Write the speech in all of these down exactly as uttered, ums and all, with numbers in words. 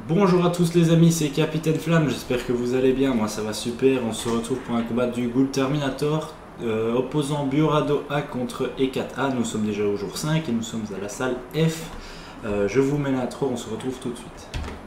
Bonjour à tous les amis, c'est Capitaine Flamme, j'espère que vous allez bien, moi ça va super. On se retrouve pour un combat du Ghoul Terminator euh, opposant Biorado A contre E quatre A. Nous sommes déjà au jour cinq et nous sommes à la salle F. euh, Je vous mets l'intro, on se retrouve tout de suite.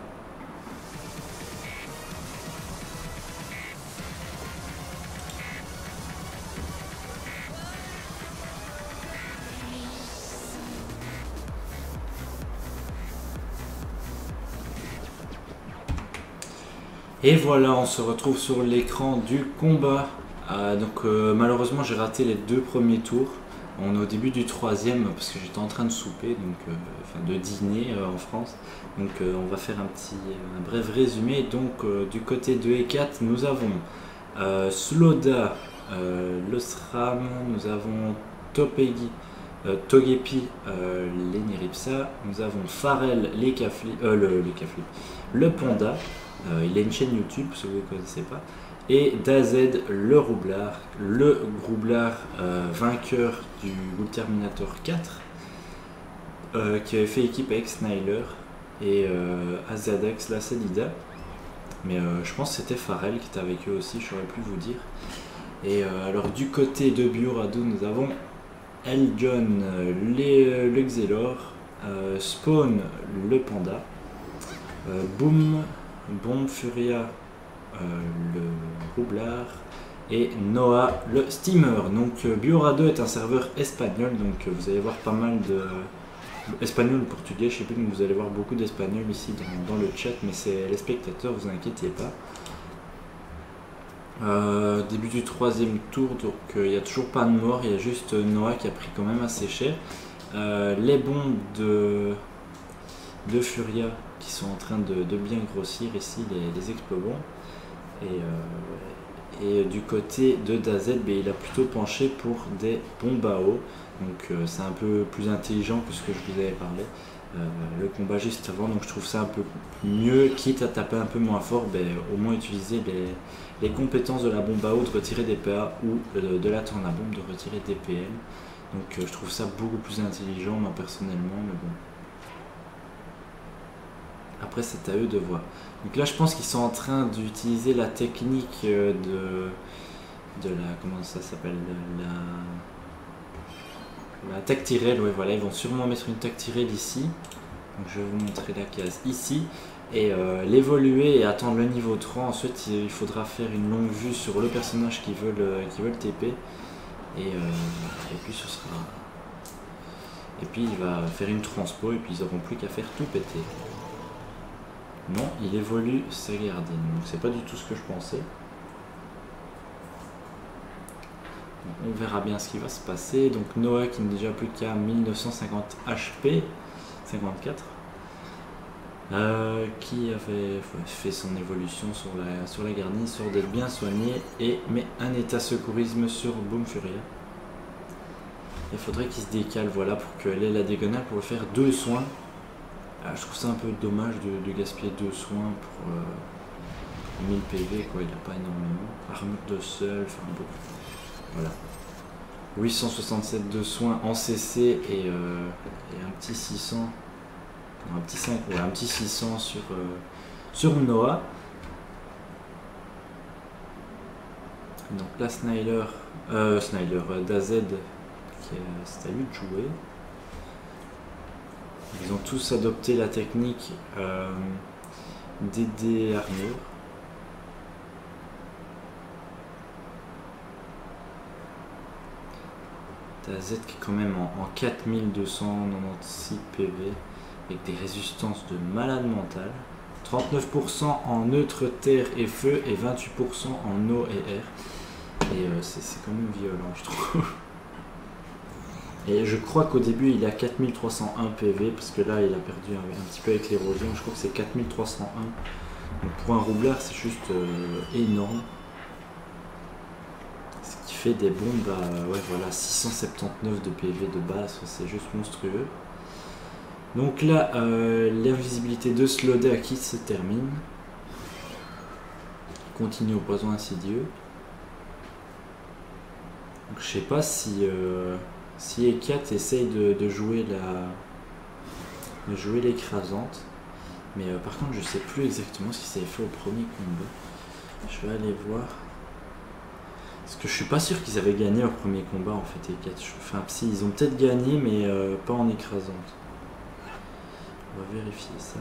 Et voilà, on se retrouve sur l'écran du combat. Euh, donc euh, malheureusement j'ai raté les deux premiers tours. On est au début du troisième parce que j'étais en train de souper, donc euh, enfin de dîner euh, en France. Donc euh, on va faire un petit, un bref résumé. Donc euh, du côté de E quatre, nous avons euh, Sloda, euh, Losram, nous avons Topegi, euh, Togepi, euh, Leniripsa, nous avons Pharrell, les Cafli, euh, le, les Cafli, le Panda. Euh, il a une chaîne YouTube, si vous ne connaissez pas. Et Dazed, le roublard, le roublard euh, vainqueur du Ghoul Terminator quatre, euh, qui avait fait équipe avec Snyler et euh, Azadax, la Salida. Mais euh, je pense que c'était Pharrell qui était avec eux aussi, j'aurais pu vous dire. Et euh, alors du côté de Biorado, nous avons Eljon, euh, le Xelor, euh, Spawn, le Panda, euh, Boom, Bombe Furia, euh, le roublard, et Noah, le steamer. Donc euh, Biorado est un serveur espagnol, donc euh, vous allez voir pas mal de espagnol, portugais, je sais plus, donc vous allez voir beaucoup d'espagnol ici dans, dans le chat, mais c'est les spectateurs, vous inquiétez pas. Euh, début du troisième tour, donc il n'y a toujours pas de mort, il y a juste Noah qui a pris quand même assez cher. Euh, les bombes de, de Furia qui sont en train de, de bien grossir ici, les, les explobons. Et, euh, et du côté de Dazed, ben, il a plutôt penché pour des bombes à eau. Donc euh, c'est un peu plus intelligent que ce que je vous avais parlé. Euh, le combat juste avant, donc je trouve ça un peu mieux, quitte à taper un peu moins fort, ben, au moins utiliser les, les compétences de la bombe à eau, de retirer des P A, ou euh, de la tornabombe, de retirer des P M. Donc euh, je trouve ça beaucoup plus intelligent, moi personnellement, mais bon. Après c'est à eux de voir. Donc là je pense qu'ils sont en train d'utiliser la technique de, de la, comment ça s'appelle, la, la tactirelle, ouais voilà, ils vont sûrement mettre une tactirelle ici. Donc je vais vous montrer la case ici. Et euh, l'évoluer et attendre le niveau trois. Ensuite il faudra faire une longue vue sur le personnage qui veut le, qui veut le T P. Et, euh, et puis ce sera... Et puis il va faire une transpo et puis ils n'auront plus qu'à faire tout péter. Non, il évolue Sagardine, donc c'est pas du tout ce que je pensais. Donc, on verra bien ce qui va se passer. Donc Noah qui n'est déjà plus qu'à mille neuf cent cinquante H P, cinquante-quatre, euh, qui avait fait son évolution sur la, sur la garnie, sur d'être bien soigné, et met un état secourisme sur Boom Furia. Il faudrait qu'il se décale, voilà, pour qu'elle ait la diagonale pour faire deux soins. Ah, je trouve ça un peu dommage de, de gaspiller deux soins pour euh, mille P V, quoi, il n'a pas énormément. Armure de seul, enfin bon. Voilà. huit cent soixante-sept de soins en C C et, euh, et un petit six cents. Non, un petit cinq, ouais, un petit six cents sur, euh, sur Noah. Donc là, Snyder, euh, Snyder, euh, Dazed, qui est, c'est à lui de jouer. Ils ont tous adopté la technique euh, D D armure. Dazed qui est quand même en, en quatre mille deux cent quatre-vingt-seize P V avec des résistances de malade mental. trente-neuf pour cent en neutre, terre et feu et vingt-huit pour cent en eau et air. Et euh, c'est quand même violent, je trouve. Et je crois qu'au début il a quatre mille trois cent un P V parce que là il a perdu un, un petit peu avec l'érosion. Je crois que c'est quatre mille trois cent un. Donc pour un roublard c'est juste euh, énorme. Ce qui fait des bombes à ouais, voilà, six cent soixante-dix-neuf de P V de base, c'est juste monstrueux. Donc là euh, l'invisibilité de Sloda qui se termine. Continue au poison insidieux. Donc je sais pas si... Euh, Si E quatre essaye de, de jouer la de jouer l'écrasante, Mais euh, par contre, je sais plus exactement ce qui s'avait fait au premier combat. Je vais aller voir. Parce que je suis pas sûr qu'ils avaient gagné leur premier combat en fait, les quatre. Enfin, si, ils ont peut-être gagné, mais euh, pas en écrasante. On va vérifier ça.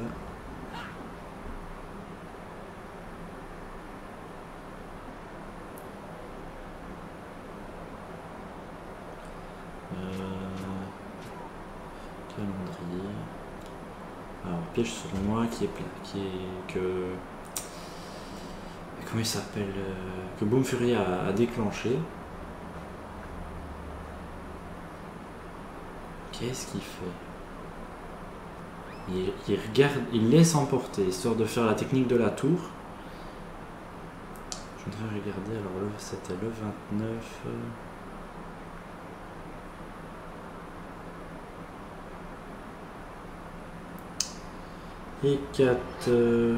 Euh... Calendrier. Alors, piège sur moi qui est plein, qui est que. Comment il s'appelle euh, que Boom Fury a, a déclenché. Qu'est-ce qu'il fait? il, il regarde, il laisse emporter, histoire de faire la technique de la tour. Je voudrais regarder, alors là c'était le vingt-neuf. Et quatre. Euh...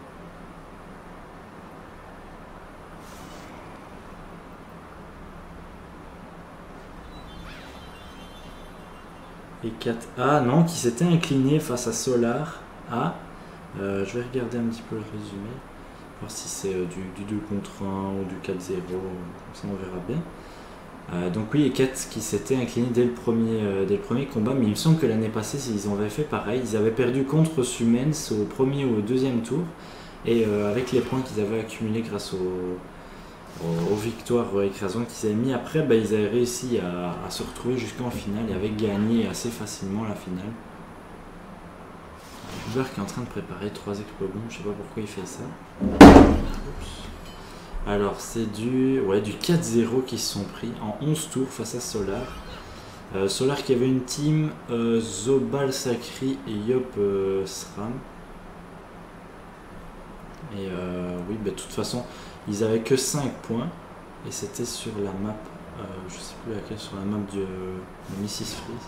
Et quatre. Ah non, qui s'était incliné face à Solar. Ah, euh, je vais regarder un petit peu le résumé. Voir si c'est euh, du, du deux contre un ou du quatre zéro. Comme ça on verra bien. Euh, donc oui, et quatre qui s'était incliné dès le, premier, euh, dès le premier combat. Mais il me semble que l'année passée, ils avaient fait pareil. Ils avaient perdu contre Sumens au premier ou au deuxième tour. Et euh, avec les points qu'ils avaient accumulés grâce au... aux victoires écrasantes qu'ils avaient mis après, bah, ils avaient réussi à, à se retrouver jusqu'en finale et avaient gagné assez facilement la finale. Uber qui est en train de préparer trois explosions, je sais pas pourquoi il fait ça. Oups. Alors c'est du, ouais, du quatre zéro qui se sont pris en onze tours face à Solar. Euh, Solar qui avait une team euh, Zobal Sakri et Yop euh, Sram. Et euh, oui, bah, de toute façon, ils avaient que cinq points et c'était sur la map, euh, je sais plus laquelle, sur la map de, de missus Freeze.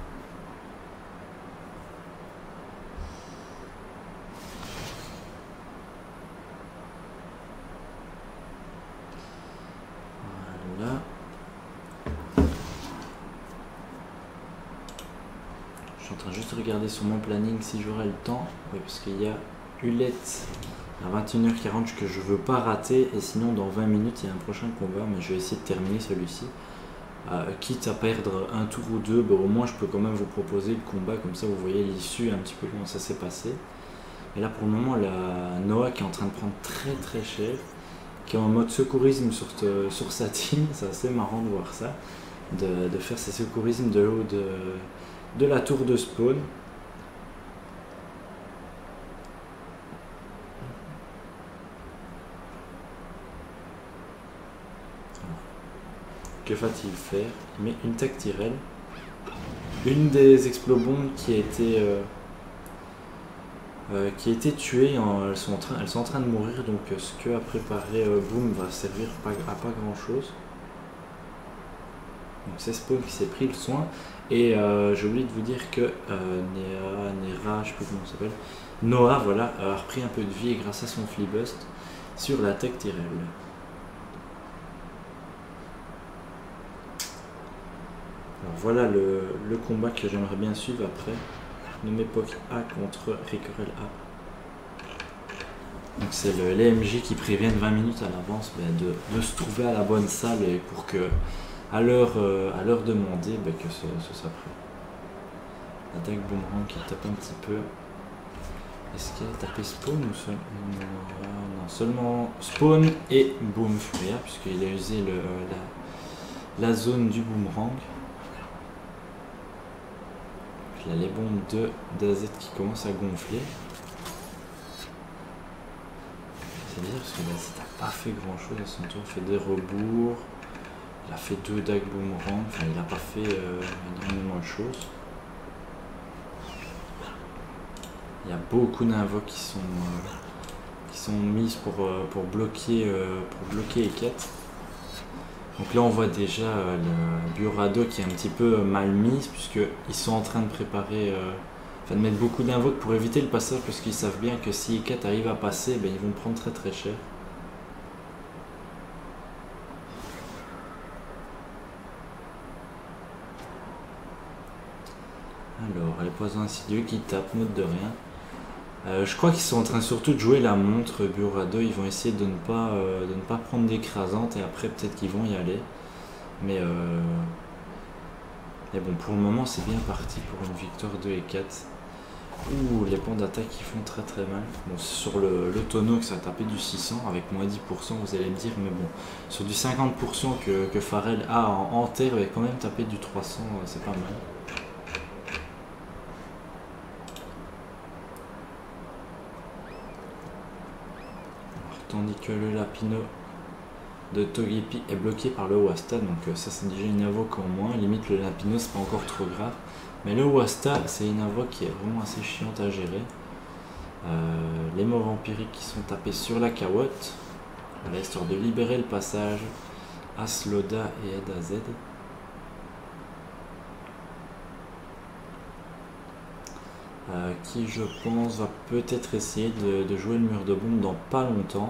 Voilà. Je suis en train juste de regarder sur mon planning si j'aurai le temps. Oui, parce qu'il y a Hulette à vingt et une heures quarante que je veux pas rater, et sinon dans vingt minutes il y a un prochain combat, mais je vais essayer de terminer celui-ci. Euh, quitte à perdre un tour ou deux, bah, au moins je peux quand même vous proposer le combat, comme ça vous voyez l'issue, un petit peu comment ça s'est passé. Et là pour le moment, la Noah qui est en train de prendre très très cher, qui est en mode secourisme sur, te, sur sa team, c'est assez marrant de voir ça, de, de faire ses secourismes de l'eau de, de la tour de spawn. Que va-t-il faire? Il met une tactirelle. Une des explobombes qui a été euh, euh, qui a été tuée, en, elles, sont en train, elles sont en train de mourir, donc euh, ce que a préparé euh, Boom va servir pas, à pas grand chose. Donc c'est Spawn qui s'est pris le soin. Et euh, j'ai oublié de vous dire que euh, Nera, Nera, je sais plus comment ça s'appelle, Noah, voilà, a repris un peu de vie grâce à son Fleabust sur la tactirelle. Alors voilà le, le combat que j'aimerais bien suivre après. Nommé P O C A contre Ricorel A. Donc c'est l'E M J qui prévient vingt minutes à l'avance ben, de, de se trouver à la bonne salle et pour que à l'heure euh, à l'heure demandée ben, que ce, ce soit prêt. Attaque Boomerang qui tape un petit peu. Est-ce qu'il a tapé Spawn ou seul... non, non, seulement Spawn et Boom Furia puisqu'il a usé le, la, la zone du Boomerang. Là, les bombes de d'A Z qui commencent à gonfler. C'est bizarre parce que l'A Z n'a pas fait grand chose à son tour. Il fait des rebours. Il a fait deux dagues boomerang. Enfin, il n'a pas fait euh, énormément de choses. Il y a beaucoup d'invoques qui sont euh, qui sont mises pour, euh, pour bloquer euh, pour bloquer Eket. Donc là on voit déjà euh, le Biorado qui est un petit peu mal mise puisqu'ils sont en train de préparer, euh, enfin de mettre beaucoup d'invoques pour éviter le passage parce qu'ils savent bien que si Eket arrive à passer, ben, ils vont prendre très très cher. Alors les poisons insidieux qui tapent, mode de rien. Euh, je crois qu'ils sont en train surtout de jouer la montre Bureau deux. Ils vont essayer de ne pas, euh, de ne pas prendre d'écrasante et après peut-être qu'ils vont y aller. Mais, euh... mais bon, pour le moment c'est bien parti pour une victoire deux et quatre. Ouh, les points d'attaque qui font très très mal. Bon, c'est sur le, le tonneau que ça a tapé du six cents avec moins dix pour cent, vous allez me dire, mais bon, sur du cinquante pour cent que, que Farrell a en, en terre, il va quand même taper du trois cents, c'est pas mal. Alors, tandis que le Lapino de Togepi est bloqué par le Wasta, donc euh, ça c'est déjà une invoque en moins, limite le Lapino c'est pas encore trop grave. Mais le Wasta, c'est une invoque qui est vraiment assez chiante à gérer. Euh, les mots vampiriques qui sont tapés sur la carotte. Voilà, histoire de libérer le passage à Sloda et à Z. Euh, qui, je pense, va peut-être essayer de, de jouer le mur de bombe dans pas longtemps.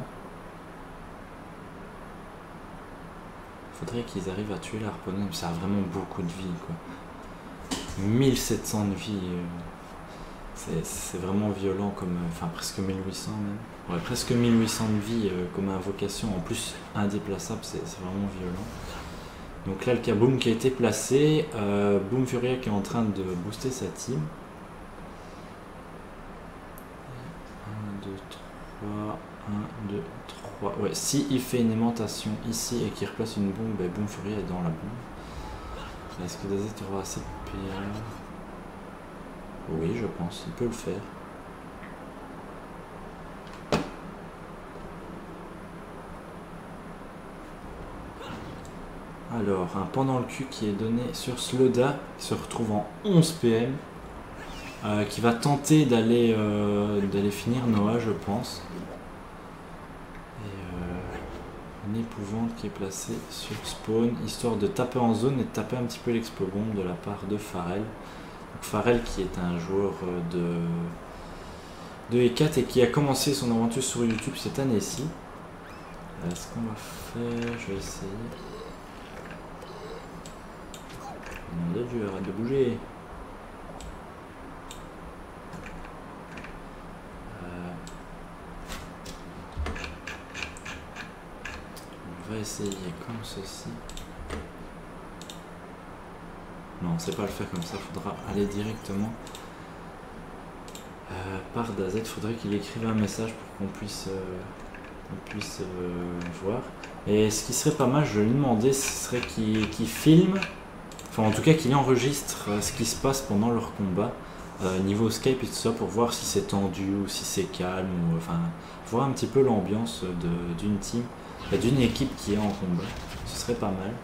Faudrait qu'ils arrivent à tuer l'Harponnum, ça a vraiment beaucoup de vie, quoi. mille sept cents de vie, euh, c'est vraiment violent comme, enfin presque mille huit cents même, ouais, presque mille huit cents de vie euh, comme invocation, en plus indéplaçable, c'est vraiment violent. Donc là le Kaboom qui a été placé, euh, Boom Furia qui est en train de booster sa team. un, deux, trois, un, deux, trois, ouais, si il fait une aimantation ici et qu'il replace une bombe, ben Boom Furia est dans la bombe. Est-ce que Dazet aura assez de P A? Oui, je pense, il peut le faire. Alors, un pan dans le cul qui est donné sur Sloda, qui se retrouve en onze P M, euh, qui va tenter d'aller euh, d'aller finir Noah, je pense. Et euh, une épouvante qui est placée sur Spawn, histoire de taper en zone et de taper un petit peu l'explobombe de la part de Farrell. Donc Farrell qui est un joueur de, de E quatre et qui a commencé son aventure sur YouTube cette année-ci. Euh, ce qu'on va faire, je vais essayer. Nom de Dieu, arrête de bouger. Euh, on va essayer comme ceci. Non, on sait pas le faire comme ça, faudra aller directement euh, par Dazet. Faudrait qu'il écrive un message pour qu'on puisse, euh, qu'on puisse euh, voir. Et ce qui serait pas mal, je lui demandais, ce serait qu'il qu'il filme, enfin en tout cas qu'il enregistre euh, ce qui se passe pendant leur combat, euh, niveau Skype et tout ça, pour voir si c'est tendu ou si c'est calme, ou enfin voir un petit peu l'ambiance d'une team, d'une équipe qui est en combat. Ce serait pas mal.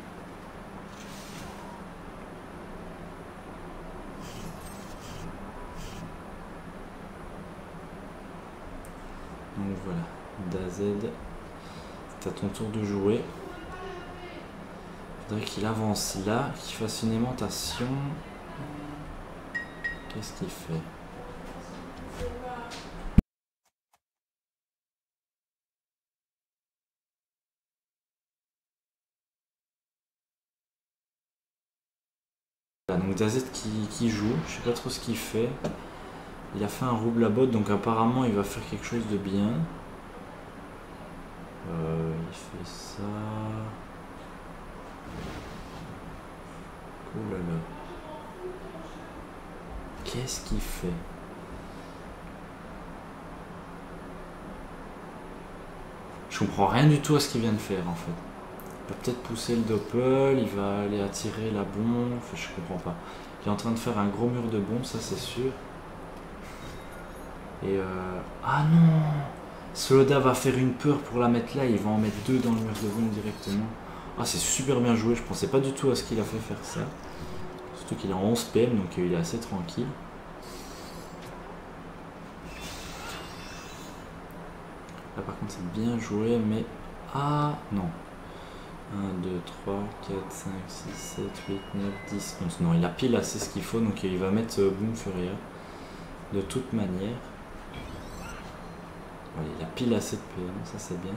Donc voilà, Dazed, c'est à ton tour de jouer. Il faudrait qu'il avance là, qu'il fasse une aimantation. Qu'est-ce qu'il fait? Voilà, donc Dazed qui, qui joue, je sais pas trop ce qu'il fait. Il a fait un rouble à botte, donc apparemment il va faire quelque chose de bien. Euh, il fait ça. Oh là là. Qu'est-ce qu'il fait? Je comprends rien du tout à ce qu'il vient de faire en fait. Il va peut-être pousser le doppel, il va aller attirer la bombe, enfin, je comprends pas. Il est en train de faire un gros mur de bombe, ça c'est sûr. Et euh... ah non, Sloda va faire une peur pour la mettre là, il va en mettre deux dans le mur de bombe directement. Ah c'est super bien joué, je pensais pas du tout à ce qu'il a fait faire ça. Surtout qu'il est en onze P M, donc il est assez tranquille. Là par contre c'est bien joué, mais... ah non. un, deux, trois, quatre, cinq, six, sept, huit, neuf, dix, onze. Non, il a pile assez ce qu'il faut, donc il va mettre euh, Boom Furia. De toute manière. Ouais, il a pile assez de P M, ça c'est bien.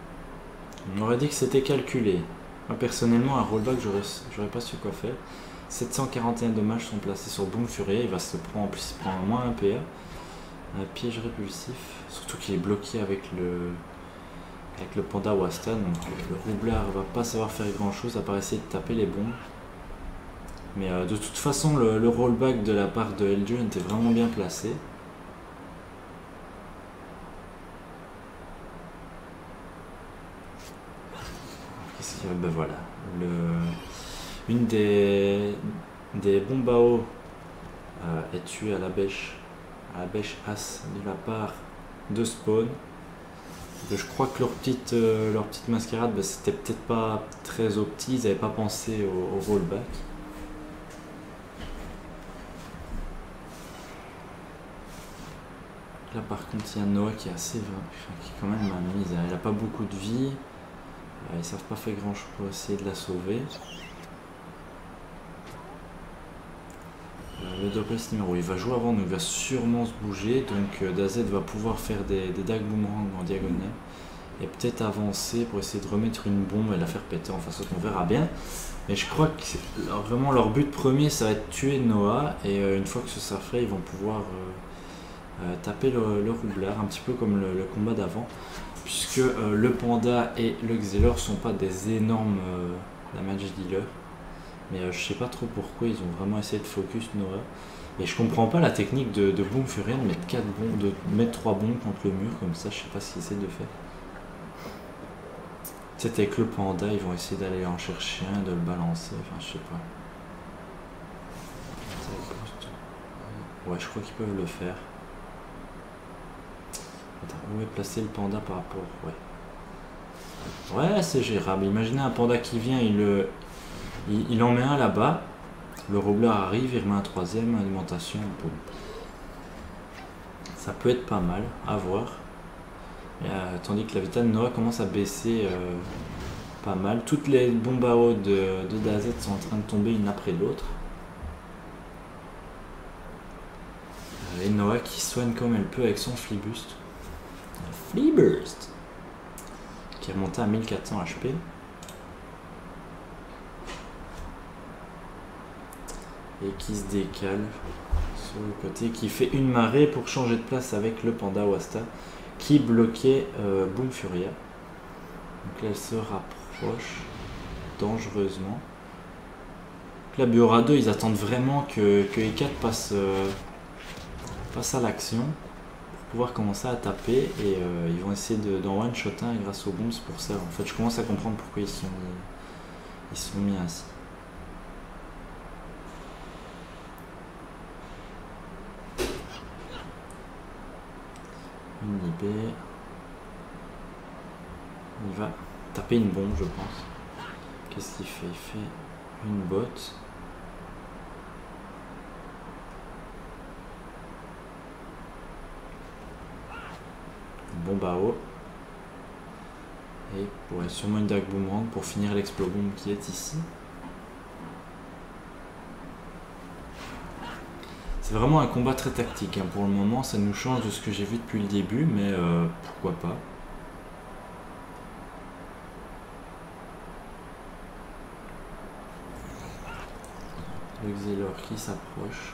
On aurait dit que c'était calculé. Moi personnellement, un rollback, j'aurais pas su quoi faire. sept cent quarante et un dommages sont placés sur Boom Furia. Il va se prendre, en plus il prend moins un P A. Un piège répulsif. Surtout qu'il est bloqué avec le avec le panda Wasta. Donc le roublard va pas savoir faire grand chose à part essayer de taper les bombes. Mais euh, de toute façon le, le rollback de la part de Eldrin était vraiment bien placé. Qu'est-ce qu'il y a? Ben voilà. Le, une des, des bombes à eau euh, est tuée à la bêche. À la bêche as de la part de Spawn. Je crois que leur petite, euh, leur petite mascarade, ben, c'était peut-être pas très opti, ils n'avaient pas pensé au, au rollback. Là par contre il y a Noah qui est assez enfin, qui est quand même ma mise, elle a pas beaucoup de vie, euh, ils savent pas faire grand chose pour essayer de la sauver. Le Doppelst numéro, il va jouer avant, donc il va sûrement se bouger, donc euh, Dazed va pouvoir faire des, des dagues boomerang en diagonale et peut-être avancer pour essayer de remettre une bombe et la faire péter, enfin ça on verra bien. Mais je crois que alors, vraiment leur but premier ça va être tuer Noah et euh, une fois que ce sera fait ils vont pouvoir euh, euh, taper le, le roublard, un petit peu comme le, le combat d'avant, puisque euh, le panda et le Xelor sont pas des énormes euh, damage dealers. Mais euh, je sais pas trop pourquoi ils ont vraiment essayé de focus Noah. Et je comprends pas la technique de, de Boom Furia de mettre quatre bombes, de mettre trois bombes contre le mur comme ça, je sais pas ce qu'ils essaient de faire. Peut-être avec le panda, ils vont essayer d'aller en chercher un, de le balancer, enfin je sais pas. Ouais, je crois qu'ils peuvent le faire. Attends, où est placé le panda par rapport? Ouais. Ouais, c'est gérable. Imaginez un panda qui vient, il le. Il, il en met un là-bas, le roublard arrive, il remet un troisième, alimentation, boum. Ça peut être pas mal, à voir. Et, euh, tandis que la Vita de Noah commence à baisser euh, pas mal. Toutes les bombes à eau de, de Dazed sont en train de tomber une après l'autre. Et Noah qui soigne comme elle peut avec son Fleaburst. Fleaburst qui est remonté à mille quatre cents H P. Et qui se décale sur le côté, qui fait une marée pour changer de place avec le panda Wasta qui bloquait euh, Boom Furia. Donc là elle se rapproche dangereusement. Donc là Biora deux ils attendent vraiment que, que E quatre passe, euh, passe à l'action pour pouvoir commencer à taper et euh, ils vont essayer d'en one shot un grâce aux bombes. C'est pour ça en fait je commence à comprendre pourquoi ils sont mis, ils sont mis ainsi. Inhibé. Il va taper une bombe, je pense. Qu'est-ce qu'il fait? Il fait une botte. Une bombe à eau. Et ouais, sûrement une dague boomerang pour finir l'explobomb qui est ici. C'est vraiment un combat très tactique hein. Pour le moment ça nous change de ce que j'ai vu depuis le début, mais euh, pourquoi pas. Le Xelor qui s'approche,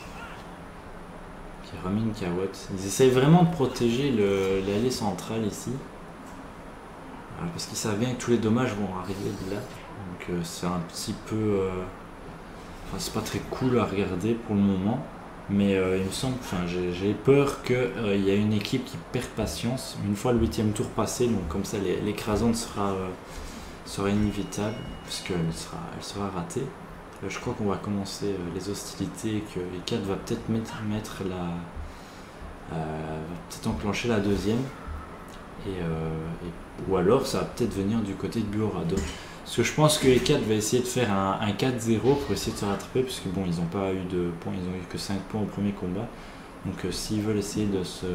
qui a remis une carotte. Ils essayent vraiment de protéger l'allée centrale ici, parce qu'ils savent bien que tous les dommages vont arriver de là. Donc euh, c'est un petit peu... Euh... Enfin c'est pas très cool à regarder pour le moment. Mais euh, il me semble, enfin j'ai peur qu'il euh, y a une équipe qui perd patience une fois le huitième tour passé, donc comme ça l'écrasante sera, euh, sera inévitable, puisqu'elle sera, elle sera ratée. Euh, je crois qu'on va commencer euh, les hostilités et que E quatre va peut-être mettre, mettre la... Euh, va peut-être enclencher la deuxième, et, euh, et, ou alors ça va peut-être venir du côté de Biorado. Parce que je pense que E quatre va essayer de faire un, un quatre zéro pour essayer de se rattraper, puisque bon, ils n'ont pas eu de points, ils ont eu que cinq points au premier combat. Donc euh, s'ils veulent essayer de se,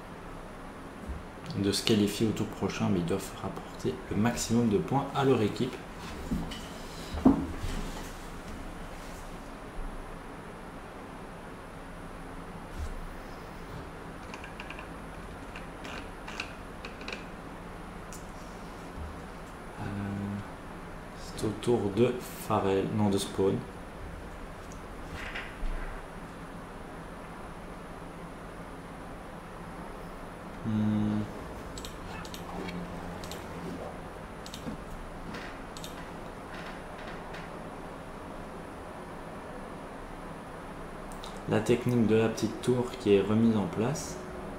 de se qualifier au tour prochain, mais ils doivent rapporter le maximum de points à leur équipe. Autour de Pharrell, non de Spawn. la technique de la petite tour qui est remise en place.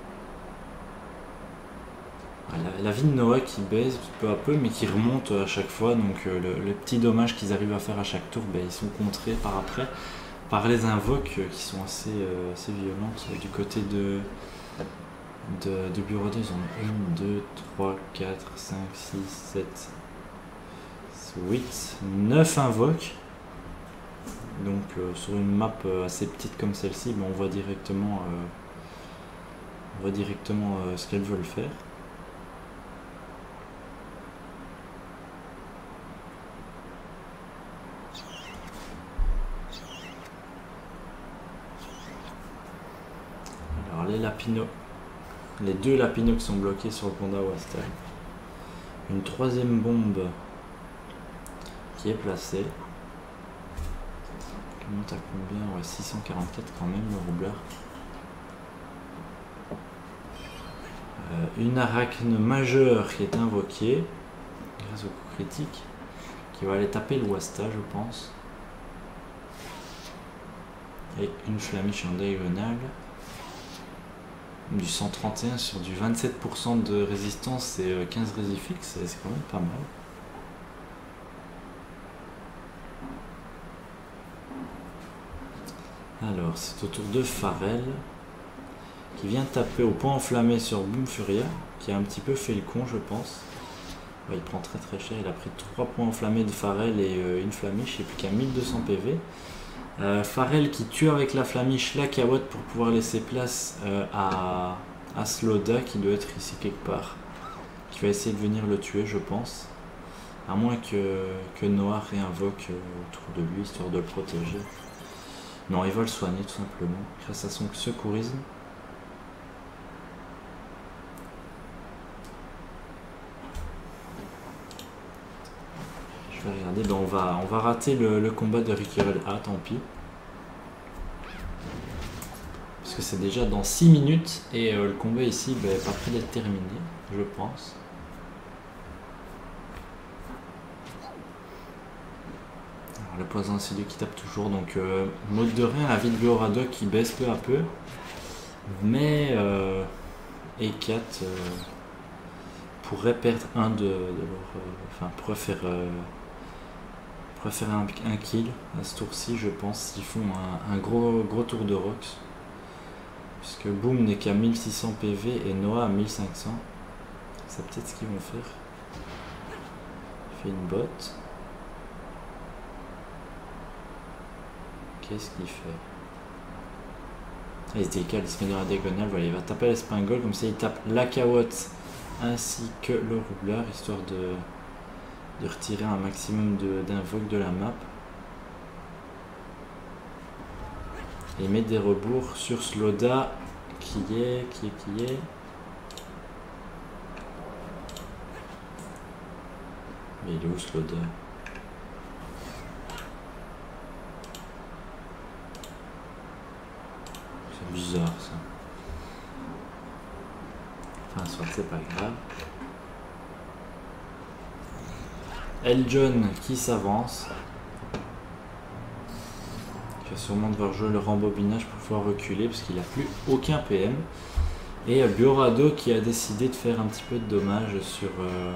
La, la vie de Noah qui baisse peu à peu mais qui remonte à chaque fois, donc euh, le, le petit dommage qu'ils arrivent à faire à chaque tour, ben, ils sont contrés par après par les invoques euh, qui sont assez, euh, assez violentes. Du côté de, de, de Bureaudo, ils en ont un, deux, trois, quatre, cinq, six, sept, huit, neuf invoques. Donc euh, sur une map euh, assez petite comme celle-ci, ben, on voit directement, euh, on voit directement euh, ce qu'elles veulent faire. Alors les lapinos, les deux lapinos qui sont bloqués sur le pont d'Awastai. Une troisième bombe qui est placée. Il monte à combien? Ouais, six cent quarante-quatre quand même le roublard. Euh, une arachne majeure qui est invoquée grâce au coup critique, qui va aller taper le Wasta, je pense. Et une flamiche en diagonale. Du cent trente et un sur du vingt-sept pour cent de résistance et quinze résifixes, c'est quand même pas mal. Alors, c'est au tour de Pharrell qui vient taper au point enflammé sur Boom Furia, qui a un petit peu fait le con, je pense. Ouais, il prend très très cher, il a pris trois points enflammés de Pharrell et euh, une flamiche, et puis qu'il y a mille deux cents P V. Euh, Pharrell qui tue avec la flamiche la Kawot pour pouvoir laisser place euh, à, à Sloda qui doit être ici quelque part, qui va essayer de venir le tuer, je pense. À moins que, que Noah réinvoque euh, autour de lui, histoire de le protéger. Non, il va le soigner tout simplement, grâce à son secourisme. Je vais regarder, ben on, va, on va rater le, le combat de Riquel. Ah, tant pis. Parce que c'est déjà dans six minutes, et euh, le combat ici n'est ben, pas près d'être terminé, je pense. Le poison insidieux qui tape toujours, donc euh, mode de rien, la vie de Bureaudo qui baisse peu à peu, mais euh, E quatre euh, pourrait perdre un de, de leur, euh, enfin pourrait faire, euh, pourrait faire un, un kill à ce tour-ci, je pense, s'ils font un, un gros, gros tour de Rox, puisque Boom n'est qu'à mille six cents P V et Noah à mille cinq cents, c'est peut-être ce qu'ils vont faire. Il fait une botte. Qu'est-ce qu'il fait? Il se décale, il se met dans la diagonale, voilà, il va taper l'espingole, comme ça il tape la Kawot ainsi que le roublard, histoire de, de retirer un maximum d'invoques de, de la map. Et il met des rebours sur Sloda, qui est, qui est, qui est... Mais il est où Sloda? Bizarre ça. Enfin, soit c'est pas grave. Eljon qui s'avance. Il va sûrement devoir jouer le rembobinage pour pouvoir reculer parce qu'il n'a plus aucun P M. Et Bureaudo qui a décidé de faire un petit peu de dommages sur, euh,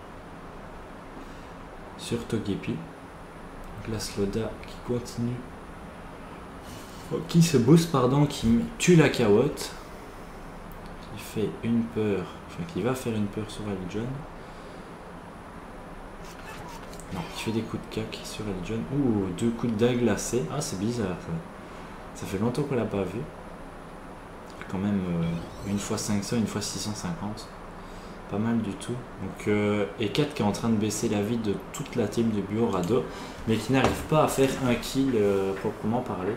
sur Togepi. Donc la Sloda qui continue. Qui se booste, pardon, qui tue la Kawot, qui fait une peur, enfin qui va faire une peur sur Eljon. Non, qui fait des coups de cac sur Eljon. Ouh, deux coups de dague glacés. Ah, c'est bizarre ça. Ça fait longtemps qu'on l'a pas vu. Quand même euh, une fois cinq cents, une fois six cent cinquante. Pas mal du tout. Donc euh, E quatre qui est en train de baisser la vie de toute la team de Bureaudo, mais qui n'arrive pas à faire un kill euh, proprement parlé.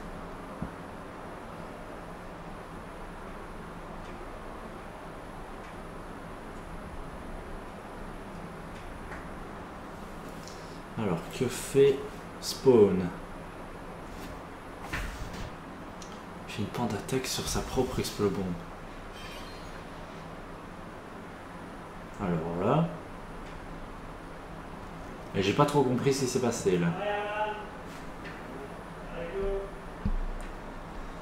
Alors, que fait Spawn? Il fait une pente d'attaque sur sa propre Explobombe. Alors là... Et j'ai pas trop compris ce qui s'est passé là.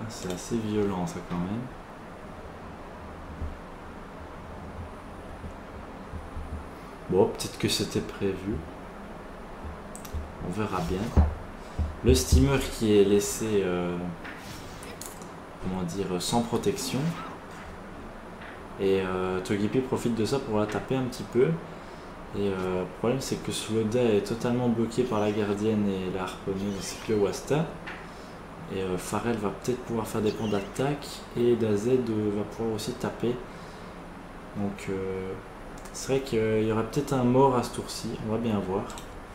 C'est assez violent ça quand même. Bon, peut-être que c'était prévu. On verra bien. Le steamer qui est laissé, euh, comment dire, sans protection. Et euh, Togepi profite de ça pour la taper un petit peu. Et euh, le problème c'est que Sloda est totalement bloqué par la gardienne et la harponneuse ainsi que le Wasta. Et euh, Pharrell va peut-être pouvoir faire des points d'attaque. Et Dazed euh, va pouvoir aussi taper. Donc euh, c'est vrai qu'il y aura peut-être un mort à ce tour-ci. On va bien voir.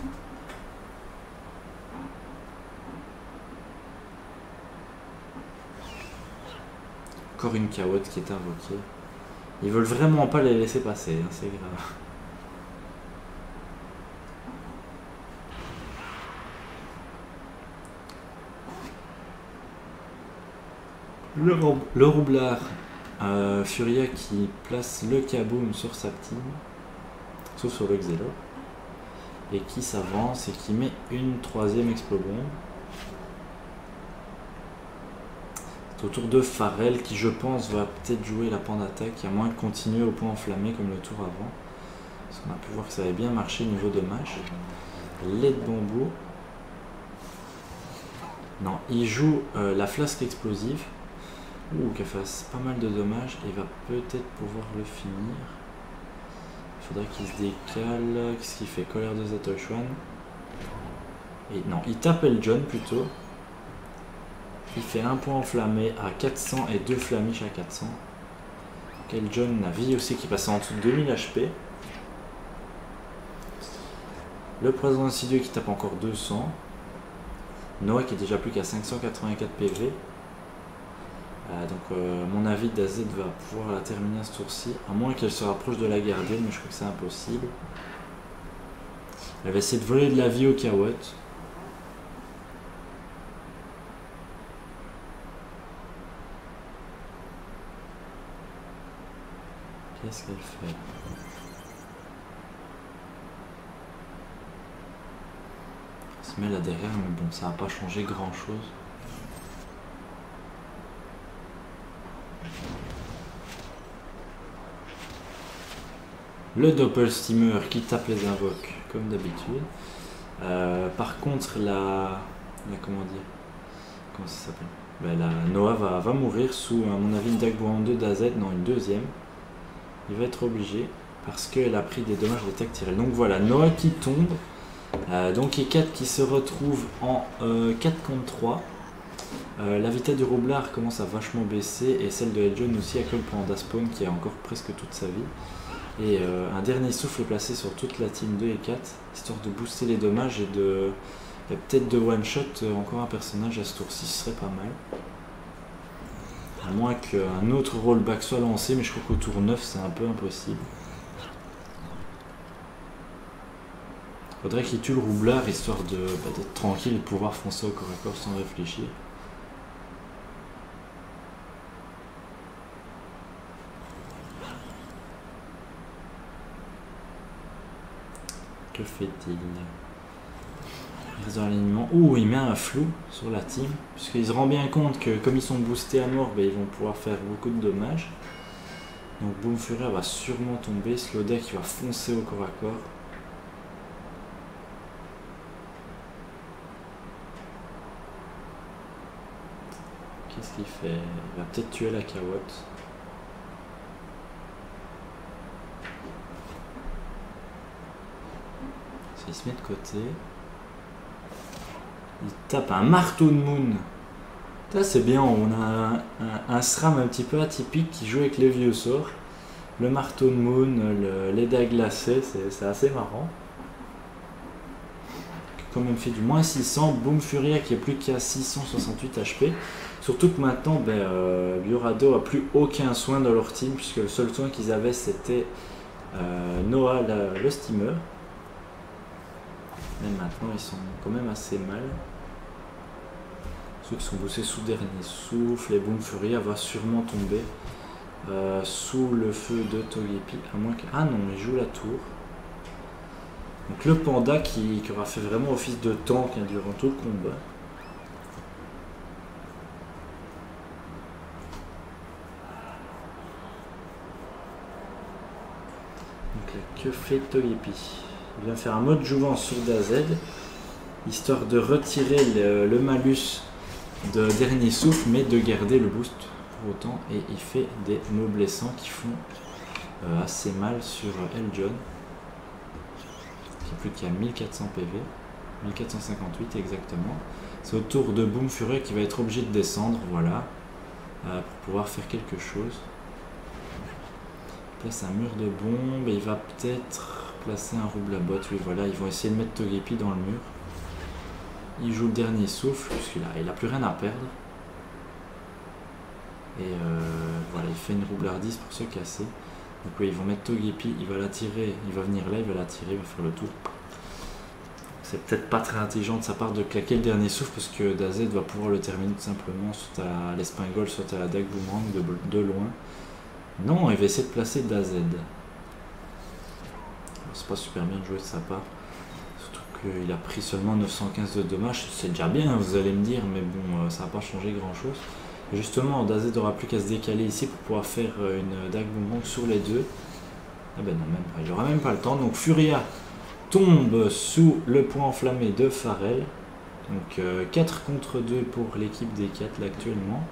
Encore une Kawotte qui est invoquée. Ils veulent vraiment pas les laisser passer, hein, c'est grave. Le, le roublard, euh, Furia qui place le Kaboom sur sa team, sauf sur le Xelo, et qui s'avance et qui met une troisième Explobombe. C'est au tour de Pharrell qui, je pense, va peut-être jouer la pan d'attaque, à moins de continuer au point enflammé comme le tour avant. Parce qu'on a pu voir que ça avait bien marché niveau dommage. Lait de bambou. Non, il joue euh, la flasque explosive. Ouh, qu'elle fasse pas mal de dommages. Il va peut-être pouvoir le finir. Il faudrait qu'il se décale. Qu'est-ce qu'il fait? Colère de Zatoshwan. Et non, il tape Eljon plutôt. Il fait un point enflammé à quatre cents et deux flammiches à quatre cents. Eljon a vie aussi qui passe en dessous de deux mille H P. Le poison insidieux qui tape encore deux cents. Noah qui est déjà plus qu'à cinq cent quatre-vingt-quatre P V. Euh, donc euh, mon avis, Dazed va pouvoir la terminer à ce tour-ci, à moins qu'elle se rapproche de la gardienne, mais je crois que c'est impossible. Elle va essayer de voler de la vie au Kawotte. Qu'est-ce qu'elle fait? Elle se met là derrière, mais bon, ça n'a pas changé grand-chose. Le Doppel Steamer qui tape les invoques comme d'habitude. Euh, par contre, la, la comment dire, comment ça s'appelle, ben, la Noah va, va mourir sous, à mon avis, une Dag deux d'A Z, non une deuxième. Il va être obligé parce qu'elle a pris des dommages d'attaque tirée. Donc voilà, Noah qui tombe. Euh, donc et quatre qui se retrouve en euh, quatre contre trois. Euh, la vitesse du roublard commence à vachement baisser et celle de Eljon aussi à cause pour Spawn qui a encore presque toute sa vie. Et euh, un dernier souffle placé sur toute la team deux et quatre, histoire de booster les dommages et de peut-être de one-shot encore un personnage à ce tour-ci, ce serait pas mal. À moins qu'un autre rollback soit lancé, mais je crois qu'au tour neuf c'est un peu impossible. Faudrait qu'il tue le roublard histoire de bah, d'être tranquille et de pouvoir foncer au corps à corps sans réfléchir. Que fait-il? Il reste dans l'alignement. Ouh, il met un flou sur la team. Puisqu'il se rend bien compte que comme ils sont boostés à mort, bah, ils vont pouvoir faire beaucoup de dommages. Donc Boom Fury va sûrement tomber. Sloda qui va foncer au corps à corps. Qu'est-ce qu'il fait? Il va peut-être tuer la Kawotte. Il se met de côté. Il tape un marteau de Moon. Ça c'est bien, on a un, un, un SRAM un petit peu atypique qui joue avec les vieux sorts. Le marteau de Moon, le, les dagues glacées, c'est assez marrant. Qui a quand même fait du moins six cents. Boom Furia qui est plus qu'à six cent soixante-huit H P. Surtout que maintenant, ben, euh, Biorado a plus aucun soin dans leur team, puisque le seul soin qu'ils avaient c'était euh, Noah, la, le steamer. Mais maintenant ils sont quand même assez mal. Ceux qui sont bossés sous dernier souffle, et Boom Fury va sûrement tomber euh, sous le feu de Togepi. À moins que... Ah non, il joue la tour. Donc le panda qui, qui aura fait vraiment office de tank hein, durant tout le combat. Que fait Togepi? Il vient faire un mode jouvence sur Dazed, histoire de retirer le, le malus de dernier souffle, mais de garder le boost pour autant. Et il fait des mots blessants qui font euh, assez mal sur Eljon, qui est plus qu'à mille quatre cents P V, mille quatre cent cinquante-huit exactement. C'est au tour de Boom Fury qui va être obligé de descendre, voilà, euh, pour pouvoir faire quelque chose. Il place un mur de bombe et il va peut-être placer un rouble à botte. Oui, voilà, ils vont essayer de mettre Togepi dans le mur. Il joue le dernier souffle, puisqu'il a, il a plus rien à perdre. Et euh, voilà, il fait une roublardise pour se casser. Donc oui, ils vont mettre Togepi, il va l'attirer, il va venir là, il va l'attirer, il va faire le tour. C'est peut-être pas très intelligent de sa part de claquer le dernier souffle, parce que Dazed va pouvoir le terminer tout simplement, soit à l'espingole, soit à la dague boomerang de, de loin. Non, il va essayer de placer Dazed. C'est pas super bien joué de sa part. Surtout qu'il a pris seulement neuf cent quinze de dommages. C'est déjà bien, vous allez me dire, mais bon, ça n'a pas changé grand chose. Justement, Dazed n'aura plus qu'à se décaler ici pour pouvoir faire une dague boomerang sur les deux. Ah ben non, même pas. Il n'aura même pas le temps. Donc Furia tombe sous le point enflammé de Pharrell. Donc euh, quatre contre deux pour l'équipe des quatre là actuellement.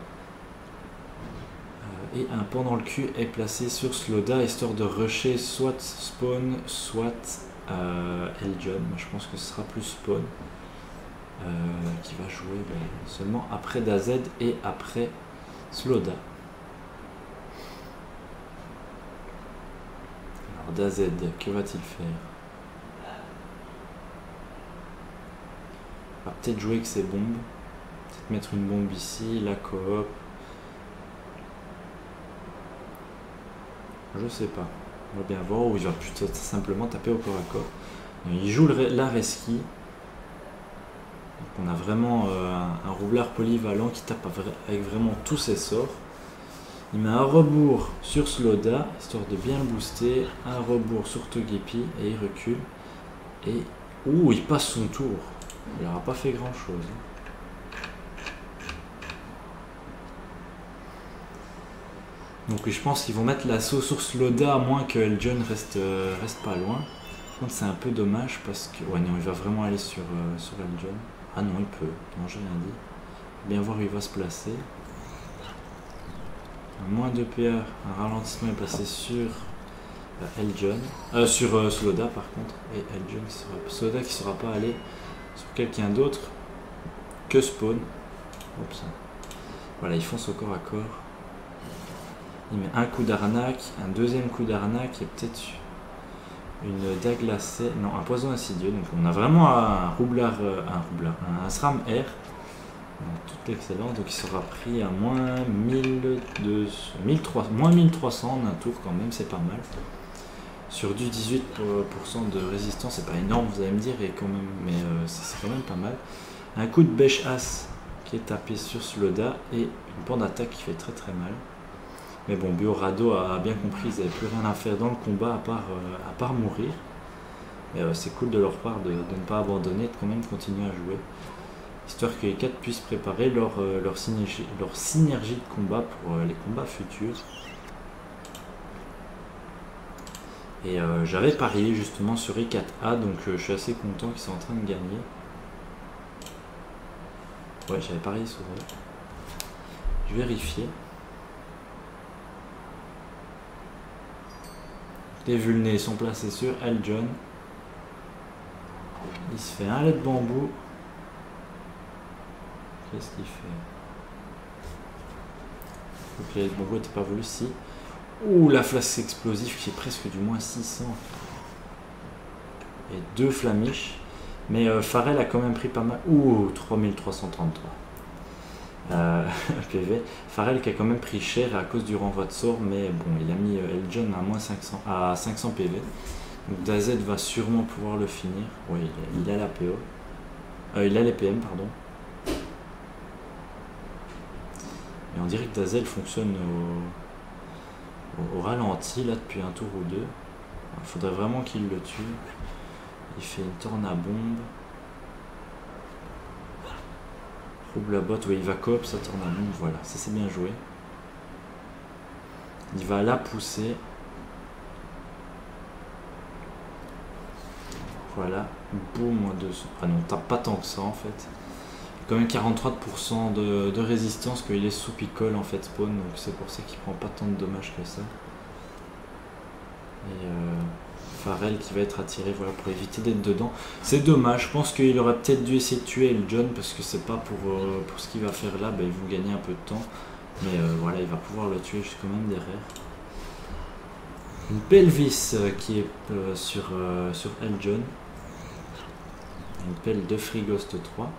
Et un pan dans le cul est placé sur Sloda, histoire de rusher soit Spawn, soit euh, Eljon. Je pense que ce sera plus Spawn euh, qui va jouer ben, seulement après Dazed et après Sloda. Alors Dazed, que va-t-il faire? Il va peut-être jouer avec ses bombes. Peut-être mettre une bombe ici, la coop. Je sais pas. On va bien voir. Ou il va plutôt simplement taper au corps à corps. Il joue le, la Reski. Donc on a vraiment euh, un, un roublard polyvalent qui tape avec vraiment tous ses sorts. Il met un rebours sur Sloda, histoire de bien le booster. Un rebours sur Togepi et il recule. Et ouh, il passe son tour. Il n'aura pas fait grand chose. Donc je pense qu'ils vont mettre l'assaut sur Sloda à moins que Eljon reste, euh, reste pas loin. Par contre c'est un peu dommage parce que... Ouais non, il va vraiment aller sur, euh, sur Eljon. Ah non, il peut. Non, j'ai rien dit. Bien voir où il va se placer. Un moins de P A, un ralentissement est placé sur euh, Eljon. Euh, sur euh, Sloda par contre. Et Eljon qui sera... Sloda qui ne sera pas allé sur quelqu'un d'autre que Spawn. Oups. Voilà, ils foncent au corps à corps. Il met un coup d'arnaque, un deuxième coup d'arnaque et peut-être une dague glacée. Non, un poison insidieux. Donc on a vraiment un roublard, un roublard, un SRAM R. Toute l'excellence. Donc il sera pris à moins mille deux cents, mille trois cents, moins mille trois cents en un tour quand même, c'est pas mal. Sur du dix-huit pour cent de résistance, c'est pas énorme, vous allez me dire, et quand même, mais euh, c'est quand même pas mal. Un coup de bêche as qui est tapé sur Sloda et une pan d'attaque qui fait très très mal. Mais bon, Biorado a bien compris, ils n'avaient plus rien à faire dans le combat à part, euh, à part mourir. Mais euh, c'est cool de leur part de, de ne pas abandonner, de quand même continuer à jouer. Histoire que les quatre puissent préparer leur, euh, leur, synergie, leur synergie de combat pour euh, les combats futurs. Et euh, j'avais parié justement sur E quatre A, donc euh, je suis assez content qu'ils soient en train de gagner. Ouais, j'avais parié sur eux. Je vais vérifier. Les vulnés sont placés sur Eljon. Il se fait un lait de bambou. Qu'est-ce qu'il fait? Donc le lait de bambou n'était pas voulu si. Ouh, la flasque explosive qui est presque du moins six cents. Et deux flamiches. Mais euh, Pharrell a quand même pris pas mal. Ouh, trois mille trois cent trente-trois. Euh, P V. Pharrell qui a quand même pris cher à cause du renvoi de sort, mais bon, il a mis euh, Eljon à moins cinq cents, à cinq cents P V. Donc Dazed va sûrement pouvoir le finir. Oui, il, il a la P O. Euh, il a les P M, pardon. Et on dirait que Dazed fonctionne au, au, au ralenti là depuis un tour ou deux. Il faudrait vraiment qu'il le tue. Il fait une tornabombe. Rouble la botte, oui, il va coop, ça tourne à bombe, voilà, ça c'est bien joué. Il va la pousser. Voilà, boum, de... ah non, tape pas tant que ça en fait. Quand même quarante-trois pour cent de, de résistance qu'il est sous picole en fait spawn, donc c'est pour ça qu'il prend pas tant de dommages que ça. Et euh, Pharrell qui va être attiré, voilà, pour éviter d'être dedans. C'est dommage, je pense qu'il aurait peut-être dû essayer de tuer Eljon parce que c'est pas pour, euh, pour ce qu'il va faire là, bah, ils vont gagner un peu de temps. Mais euh, voilà, il va pouvoir le tuer jusqu'au même derrière. Une belle vis euh, qui est euh, sur, euh, sur Eljon. Une pelle de Frigost trois.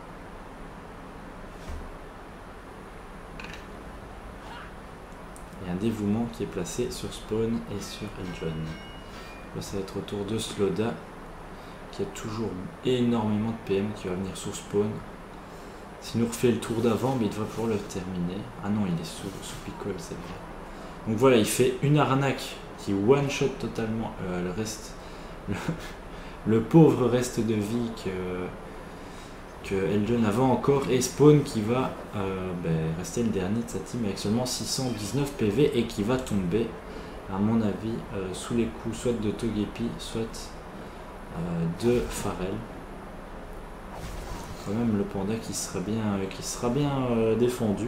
Et un dévouement qui est placé sur Spawn et sur Eljon. Là, ça va être au tour de Sloda, qui a toujours énormément de P M qui va venir sur Spawn. S'il nous refait le tour d'avant, mais il va pouvoir le terminer. Ah non, il est sous, sous picole, c'est vrai. Donc voilà, il fait une arnaque qui one-shot totalement euh, le reste, le, le pauvre reste de vie que, que Eljon avait encore. Et Spawn qui va euh, ben, rester le dernier de sa team avec seulement six cent dix-neuf P V et qui va tomber, à mon avis, euh, sous les coups soit de Togepi, soit euh, de Pharrell. Quand même le panda qui sera bien, euh, qui sera bien euh, défendu.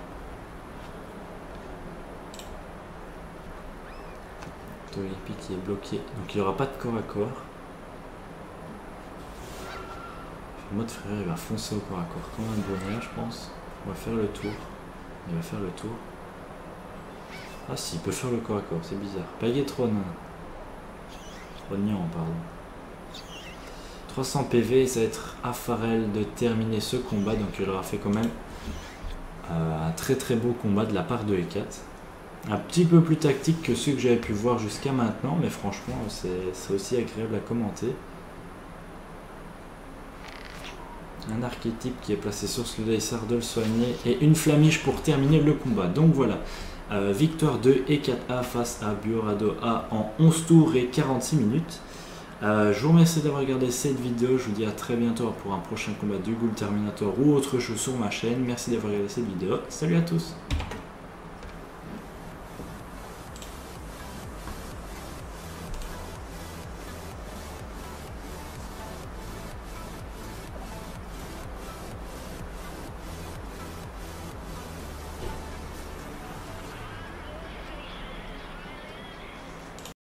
Togepi qui est bloqué, donc il n'y aura pas de corps à corps. Le mode frère, il va foncer au corps à corps comme un bonheur, je pense. On va faire le tour. Il va faire le tour. Ah si, il peut faire le corps à corps, c'est bizarre. Pagetron. Trognon, pardon. trois cents P V, ça va être à Pharrell de terminer ce combat. Donc il aura fait quand même euh, un très très beau combat de la part de E quatre. Un petit peu plus tactique que ceux que j'avais pu voir jusqu'à maintenant, mais franchement c'est aussi agréable à commenter. Un archétype qui est placé sur Sloda, histoire de le soigner, et une flamiche pour terminer le combat. Donc voilà, euh, victoire de E quatre A face à Buorado A en onze tours et quarante-six minutes. Euh, je vous remercie d'avoir regardé cette vidéo, je vous dis à très bientôt pour un prochain combat du Ghoul Terminator ou autre chose sur ma chaîne. Merci d'avoir regardé cette vidéo, salut à tous.